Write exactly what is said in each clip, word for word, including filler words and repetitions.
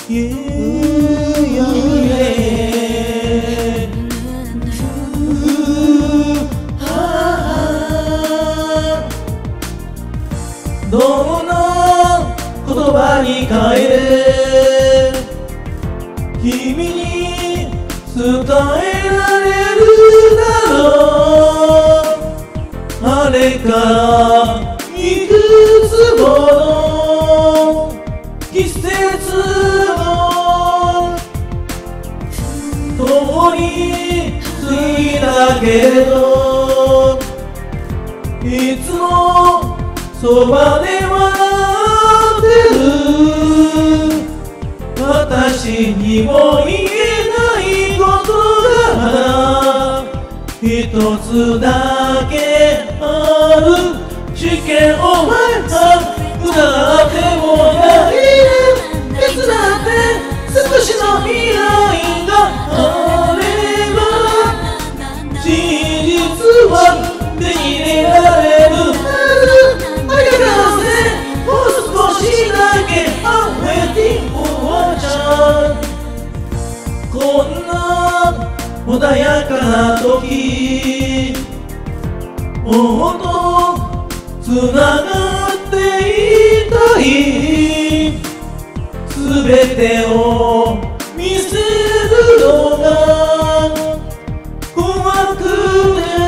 どんな言葉に変えれ君に伝えられるだろう。あれからいくつもの季節を通り過ぎたけれど、いつもそばで待ってる私にも言えないことがまだ一つだけある。試験を前は歌ってもないで手伝って少しの未来があれば真実は手に入れられるはず。ありがとうね、もう少しだけ I'm waiting for a chance。 こんな穏やかな時もっとつながっていたい。すべてを見せるのが怖くて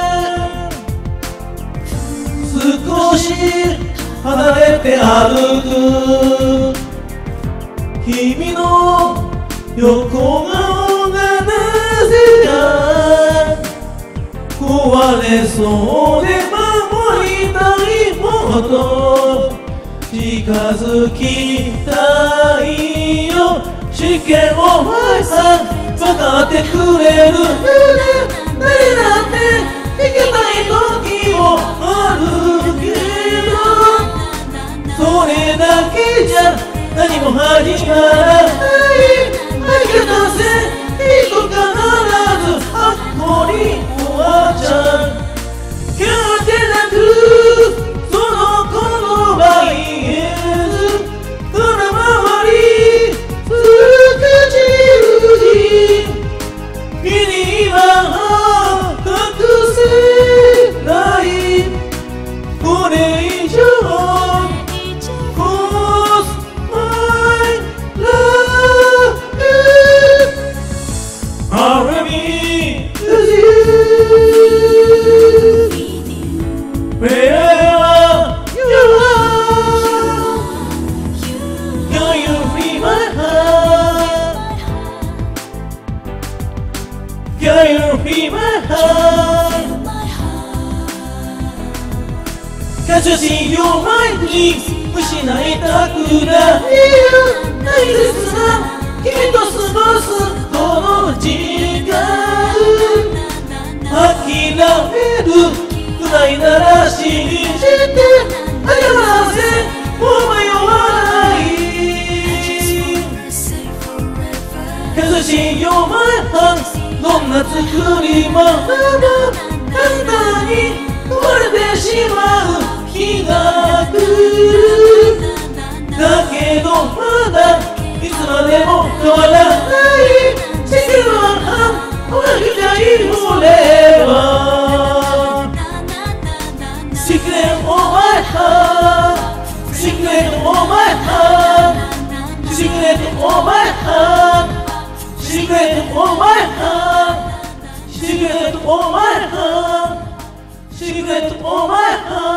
少し離れて歩く君の横顔がなぜか壊れそうで守りたい。もっと近づきたいよ。試験を前さ分かってくれる。誰だって行けない時もあるけど、それだけじゃ何も始まらない。ありがとうぜ、いつか必ずあっこに終わっちゃう。今日でなくその言葉言えず空回りする口に身には隠せない。これ以上 Cause my love are me with you. Wherever you are, can you free my heart? Can you free my heart? Can't you see you're my dreams? 失いたくない大切な君と過ごすこの時間。諦めるくらいなら信じてあげません。もう迷わない。優しいよ前半どんな作りも簡単に壊れてしまう日が来る。だけどまだいつまでも変わらない世界は同じじゃい俺は Secret of my heart Secret of my heart Secret of my heart Secret of my heart Secret of my heart Secret of my heart